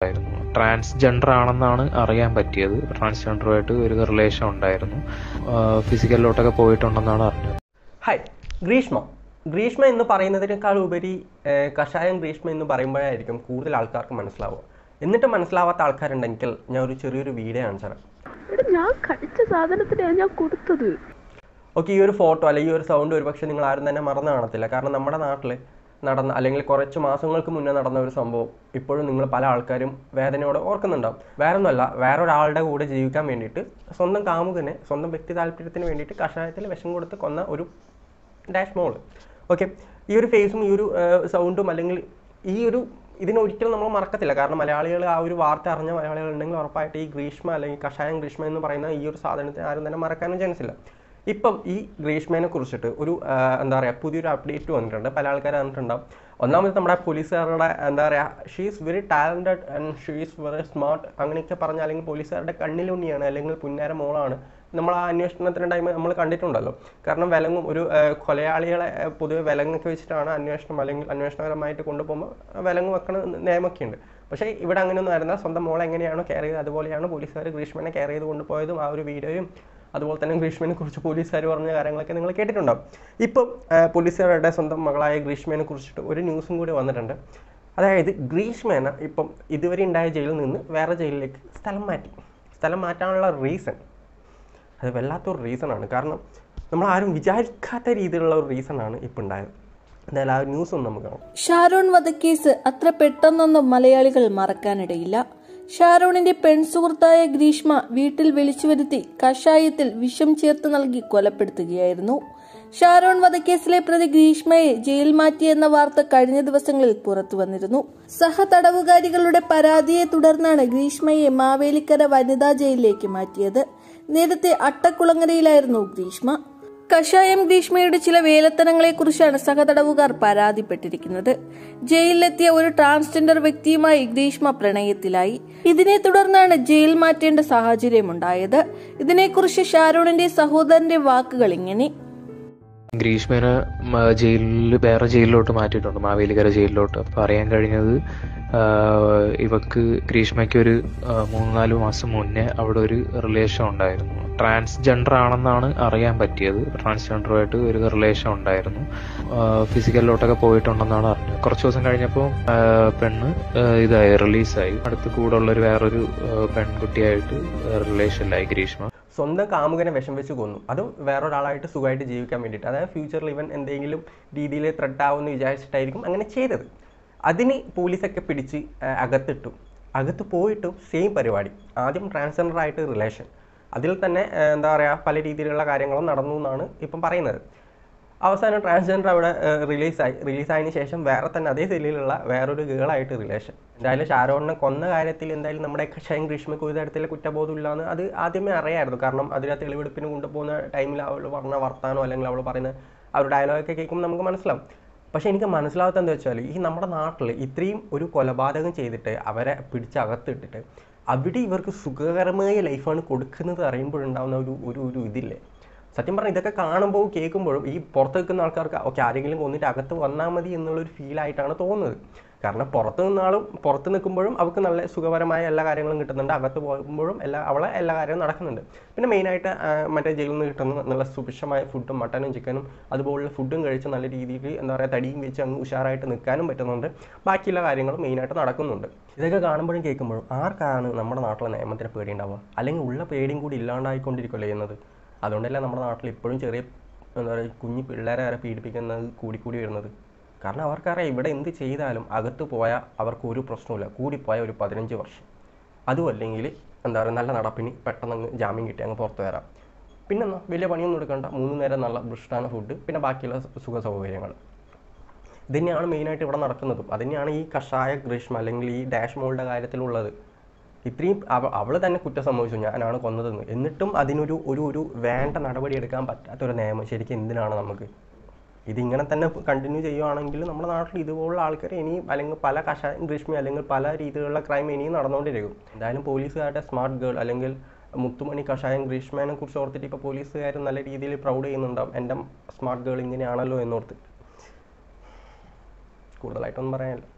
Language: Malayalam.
ട്രാൻസ്ജെൻഡർ ആണെന്നാണ് അറിയാൻ പറ്റിയത്. ട്രാൻസ്ജെൻഡറുമായിട്ട് ഒരു റിലേഷൻ ഉണ്ടായിരുന്നു, ഫിസിക്കലിലോട്ടൊക്കെ പോയിട്ടുണ്ടെന്നാണ് അറിഞ്ഞത്. ഹായ്, ഗ്രീഷ്മ എന്ന് പറയുന്നതിനേക്കാൾ ഉപരി കഷായം ഗ്രീഷ്മ എന്ന് പറയുമ്പോഴായിരിക്കും കൂടുതൽ ആൾക്കാർക്ക് മനസ്സിലാവുക. എന്നിട്ട് മനസ്സിലാവാത്ത ആൾക്കാരുണ്ടെങ്കിൽ ഞാൻ ഒരു ചെറിയൊരു വീഡിയോ കാണിച്ചു തരാം. ഞാൻ കഴിച്ച സാധനത്തിനാണ് ഞാൻ കൊടുത്തത്. ഓക്കെ, ഈ ഒരു ഫോട്ടോ അല്ലെങ്കിൽ ഈ ഒരു സൗണ്ട് ഒരുപക്ഷെ നിങ്ങൾ ആരും തന്നെ മറന്നു കാണത്തില്ല. കാരണം നമ്മുടെ നാട്ടിൽ നടന്ന അല്ലെങ്കിൽ കുറച്ച് മാസങ്ങൾക്ക് മുന്നേ നടന്ന ഒരു സംഭവം ഇപ്പോഴും നിങ്ങൾ പല ആൾക്കാരും വേദനയോടെ ഓർക്കുന്നുണ്ടാവും. വേറൊന്നുമല്ല, വേറൊരാളുടെ കൂടെ ജീവിക്കാൻ വേണ്ടിയിട്ട് സ്വന്തം കാമുകനെ സ്വന്തം വ്യക്തി താല്പര്യത്തിന് വേണ്ടിയിട്ട് കഷായത്തിൽ വിഷം കൊടുത്ത് കൊന്ന ഒരു ഡാഷ് മോള്. ഓക്കെ, ഈ ഒരു ഫേസും ഈ ഒരു സൗണ്ടും അല്ലെങ്കിൽ ഇതിനൊരിക്കലും നമ്മൾ മറക്കത്തില്ല. കാരണം മലയാളികൾ ആ ഒരു വാർത്ത അറിഞ്ഞ മലയാളികൾ ഉണ്ടെങ്കിൽ ഉറപ്പായിട്ട് ഈ ഗ്രീഷ്മ അല്ലെങ്കിൽ കഷായം ഗ്രീഷ്മ എന്ന് പറയുന്ന ഈ ഒരു സാധനത്തെ ആരും തന്നെ മറക്കാനും ചാൻസ് ഇല്ല. ഇപ്പം ഈ ഗ്രീഷ്മേനെ കുറിച്ചിട്ട് ഒരു എന്താ പറയുക പുതിയൊരു അപ്ഡേറ്റ് വന്നിട്ടുണ്ട്. പല ആൾക്കാർ വന്നിട്ടുണ്ടാവും. ഒന്നാമത് നമ്മുടെ പോലീസുകാരുടെ എന്താ പറയുക, she is very talented and she is very smart അങ്ങനെയൊക്കെ പറഞ്ഞാൽ, അല്ലെങ്കിൽ പോലീസുകാരുടെ കണ്ണിലുണ്ണിയാണ് അല്ലെങ്കിൽ പുന്നാര മോളാണ് നമ്മൾ ആ അന്വേഷണത്തിൻ്റെ ടൈം നമ്മൾ കണ്ടിട്ടുണ്ടല്ലോ. കാരണം വിലങ്ങും ഒരു കൊലയാളികളെ പൊതുവെ വിലങ്ങൊക്കെ വെച്ചിട്ടാണ് അന്വേഷണം അല്ലെങ്കിൽ അന്വേഷണപരമായിട്ട് കൊണ്ടുപോകുമ്പോൾ വിലങ്ങ് വെക്കണ നിയമമൊക്കെ ഉണ്ട്. പക്ഷേ ഇവിടെ അങ്ങനെയൊന്നും ആയിരുന്ന സ്വന്തം മോളെ എങ്ങനെയാണോ കെയർ ചെയ്തത് അതുപോലെയാണ് പോലീസുകാർ ഗ്രീഷ്മനെ കെയർ ചെയ്ത് കൊണ്ടുപോയതും. ആ ഒരു വീഡിയോയും അതുപോലെ തന്നെ ഗ്രീഷ്മനെ കുറിച്ച് പോലീസുകാർ പറഞ്ഞ കാര്യങ്ങളൊക്കെ നിങ്ങൾ കേട്ടിട്ടുണ്ടാവും. ഇപ്പം പോലീസുകാരുടെ സ്വന്തം മകളായ ഗ്രീഷ്മേനെ കുറിച്ചിട്ട് ഒരു ന്യൂസും കൂടി വന്നിട്ടുണ്ട്. അതായത് ഗ്രീഷ്മേനെ ഇപ്പം ഇതുവരെ ഉണ്ടായ ജയിലിൽ നിന്ന് വേറെ ജയിലിലേക്ക് സ്ഥലം മാറ്റാനുള്ള റീസൺ അത് വല്ലാത്തൊരു റീസണാണ്. കാരണം നമ്മളാരും വിചാരിക്കാത്ത രീതിയിലുള്ള ഒരു റീസണാണ് ഇപ്പം ഉണ്ടായത്. എന്തായാലും ആ ന്യൂസ് ഒന്ന് നമുക്ക് കാണാം. ഷാരോൺ വധക്കേസ് അത്ര പെട്ടെന്നൊന്നും മലയാളികൾ മറക്കാനിടയില്ല. ഷാരോണിന്റെ പെൺസുഹൃത്തായ ഗ്രീഷ്മ വീട്ടിൽ വിളിച്ചു വരുത്തി കഷായത്തിൽ വിഷം ചേർത്ത് നൽകി കൊലപ്പെടുത്തുകയായിരുന്നു. ഷാരോൺ വധക്കേസിലെ പ്രതി ഗ്രീഷ്മയെ ജയിൽ മാറ്റിയെന്ന വാർത്ത കഴിഞ്ഞ ദിവസങ്ങളിൽ പുറത്തു വന്നിരുന്നു. സഹതടവുകാരികളുടെ പരാതിയെ തുടർന്നാണ് ഗ്രീഷ്മയെ മാവേലിക്കര വനിതാ ജയിലിലേക്ക് മാറ്റിയത്. നേരത്തെ അട്ടക്കുളങ്ങരയിലായിരുന്നു ഗ്രീഷ്മ. കഷായം ഗ്രീഷ്മയുടെ ചില വേലത്തനങ്ങളെക്കുറിച്ചാണ് സഹതടവുകാർ പരാതിപ്പെട്ടിരിക്കുന്നത്. ജയിലിലെത്തിയ ഒരു ട്രാൻസ്ജെൻഡർ വ്യക്തിയുമായി ഗ്രീഷ്മ പ്രണയത്തിലായി. ഇതിനെ തുടർന്നാണ് ജയിൽ മാറ്റേണ്ട സാഹചര്യമുണ്ടായത്. ഇതിനെക്കുറിച്ച് ഷാരോണിന്റെ സഹോദരന്റെ വാക്കുകൾ ഇങ്ങനെ. ഗ്രീഷ്മേനെ വേറെ ജയിലിലോട്ട് മാറ്റിയിട്ടുണ്ട്, മാവേലിക്കര ജയിലിലോട്ട്. അപ്പോൾ അറിയാൻ കഴിഞ്ഞത് ഇവക്ക് ഗ്രീഷ്മയ്ക്ക് ഒരു 3-4 മാസം മുന്നേ അവിടെ ഒരു റിലേഷൻ ഉണ്ടായിരുന്നു. ട്രാൻസ്ജെൻഡർ ആണെന്നാണ് അറിയാൻ പറ്റിയത്. ട്രാൻസ്ജെൻഡറുമായിട്ട് ഒരു റിലേഷൻ ഉണ്ടായിരുന്നു, ഫിസിക്കലിലോട്ടൊക്കെ പോയിട്ടുണ്ടെന്നാണ് അറിഞ്ഞത്. കുറച്ച് ദിവസം കഴിഞ്ഞപ്പോൾ പെണ്ണ് റിലീസായി. അടുത്ത് കൂടെ ഉള്ളൊരു വേറൊരു പെൺകുട്ടിയായിട്ട് റിലേഷനിലായി ഗ്രീഷ്മ. സ്വന്തം കാമുകനെ വിഷം വെച്ച് കൊന്നു, അതും വേറൊരാളായിട്ട് സുഖമായിട്ട് ജീവിക്കാൻ വേണ്ടിയിട്ട്. അതായത് ഫ്യൂച്ചറിൽ ഇവൻ എന്തെങ്കിലും രീതിയിൽ ത്രെഡ് ആവുമെന്ന് വിചാരിച്ചിട്ടായിരിക്കും അങ്ങനെ ചെയ്തത്. അതിന് പോലീസൊക്കെ പിടിച്ച് അകത്തിട്ടു. അകത്ത് പോയിട്ടും സെയിം പരിപാടി. ആദ്യം ട്രാൻസ്ജെൻഡർ ആയിട്ട് റിലേഷൻ, അതിൽ തന്നെ എന്താ പറയുക പല രീതിയിലുള്ള കാര്യങ്ങളും നടന്നു എന്നാണ് ഇപ്പം പറയുന്നത്. അവസാനം ട്രാൻസ്ജെൻഡർ അവിടെ റിലീസായതിനു ശേഷം വേറെ തന്നെ അതേ സെല്ലിലുള്ള വേറൊരു ഗേളായിട്ട് റിലേഷൻ. എന്തായാലും ഷാരോണിനെ കൊന്ന കാര്യത്തിൽ എന്തായാലും നമ്മുടെ കഷായം ഗ്രീഷ്മയ്ക്ക് ഒരു തരത്തിലെ കുറ്റബോധം ഇല്ലാന്ന് അത് ആദ്യമേ അറിയായിരുന്നു. കാരണം അതിനെ തെളിവെടുപ്പിന് കൊണ്ടുപോകുന്ന ടൈമിൽ അവൾ പറഞ്ഞ വർത്താനോ അല്ലെങ്കിൽ അവൾ പറയുന്ന ആ ഒരു ഡയലോഗൊക്കെ കേൾക്കുമ്പോൾ നമുക്ക് മനസ്സിലാവും. പക്ഷേ എനിക്ക് മനസ്സിലാവാത്ത എന്താ വെച്ചാൽ, ഈ നമ്മുടെ നാട്ടിൽ ഇത്രയും ഒരു കൊലപാതകം ചെയ്തിട്ട് അവരെ പിടിച്ചകത്തിട്ടിട്ട് അവിടെ ഇവർക്ക് സുഖകരമായ ലൈഫാണ് കൊടുക്കുന്നത് അറിയുമ്പോഴുണ്ടാകുന്ന ഒരു ഇതില്ലേ. സത്യം പറഞ്ഞാൽ ഇതൊക്കെ കാണുമ്പോൾ കേൾക്കുമ്പോഴും ഈ പുറത്ത് നിൽക്കുന്ന ആൾക്കാർക്ക് ഓക്കെ ആരെങ്കിലും കൊന്നിട്ട് അകത്ത് വന്നാൽ മതി എന്നുള്ളൊരു ഫീലായിട്ടാണ് തോന്നുന്നത്. കാരണം പുറത്ത് നിൽക്കുമ്പോഴും അവർക്ക് നല്ല സുഖപരമായ എല്ലാ കാര്യങ്ങളും കിട്ടുന്നുണ്ട്, അകത്ത് പോകുമ്പോഴും എല്ലാ കാര്യവും നടക്കുന്നുണ്ട്. പിന്നെ മെയിനായിട്ട് മറ്റേ ജയിലിൽ നിന്ന് കിട്ടുന്ന നല്ല സുഭിക്ഷമായ ഫുഡും മട്ടനും ചിക്കനും അതുപോലുള്ള ഫുഡും കഴിച്ച് നല്ല രീതിയിൽ എന്താ പറയുക തടിയും വെച്ച് അങ്ങ് ഉഷാറായിട്ട് നിൽക്കാനും പറ്റുന്നുണ്ട്. ബാക്കിയുള്ള കാര്യങ്ങളും മെയിനായിട്ട് നടക്കുന്നുണ്ട്. ഇതൊക്കെ കാണുമ്പോഴും കേൾക്കുമ്പോഴും ആർക്കാണ് നമ്മുടെ നാട്ടിലെ നിയമത്തിന് പേടിയുണ്ടാവുക? അല്ലെങ്കിൽ ഉള്ള പേടിയും കൂടി ഇല്ലാണ്ടായിക്കൊണ്ടിരിക്കുകയല്ലേ ചെയ്യുന്നത്. അതുകൊണ്ടല്ല നമ്മുടെ നാട്ടിൽ ഇപ്പോഴും ചെറിയ എന്താ പറയുക കുഞ്ഞു പിള്ളേരെ വരെ പീഡിപ്പിക്കുന്നത് കൂടി വരുന്നത്. കാരണം അവർക്കറിയാം ഇവിടെ എന്ത് ചെയ്താലും അകത്ത് പോയാൽ അവർക്ക് ഒരു പ്രശ്നമില്ല, കൂടിപ്പോയാൽ ഒരു 15 വർഷം. അതും അല്ലെങ്കിൽ എന്താ പറയുക നല്ല നടപ്പിന് പെട്ടെന്ന് ജാമ്യം കിട്ടി അങ്ങ് പുറത്ത് വരാം. പിന്നെ വലിയ പണിയൊന്നും എടുക്കണ്ട, 3 നേരം നല്ല ഭ്രഷ്ടാന ഫുഡ്, പിന്നെ ബാക്കിയുള്ള സുഖ സൗകര്യങ്ങൾ. ഇത് തന്നെയാണ് മെയിനായിട്ട് ഇവിടെ നടക്കുന്നതും. അതുതന്നെയാണ് ഈ കഷായ ഗ്രീഷ്മ അല്ലെങ്കിൽ ഈ ഡാഷ് മോളുടെ കാര്യത്തിലുള്ളത്. ഇത്രയും അവൾ തന്നെ കുറ്റം സംഭവിച്ചു, ഞാനാണ് കൊന്നതെന്ന്. എന്നിട്ടും അതിനൊരു ഒരു വേണ്ട നടപടി എടുക്കാൻ പറ്റാത്തൊരു നിയമം ശരിക്കും എന്തിനാണ് നമുക്ക്? ഇതിങ്ങനെ തന്നെ കണ്ടിന്യൂ ചെയ്യുകയാണെങ്കിൽ നമ്മുടെ നാട്ടിൽ ഇതുപോലുള്ള ആൾക്കാർ ഇനിയും അല്ലെങ്കിൽ പല കഷായം ഗ്രീഷ്മ അല്ലെങ്കിൽ പല രീതിയിലുള്ള ക്രൈം ഇനിയും നടന്നുകൊണ്ടിരിക്കും. എന്തായാലും പോലീസുകാരുടെ സ്മാർട്ട് ഗേൾ അല്ലെങ്കിൽ മുത്തുമണി കഷായം ഗ്രീഷ്മേനെ കുറിച്ച് ഓർത്തിട്ട് ഇപ്പോൾ പോലീസുകാർ നല്ല രീതിയിൽ പ്രൗഡ് ചെയ്യുന്നുണ്ടാവും. എൻ്റെ സ്മാർട്ട് ഗേൾ ഇങ്ങനെയാണല്ലോ എന്നോർത്ത്. കൂടുതലായിട്ടൊന്നും പറയാനില്ല.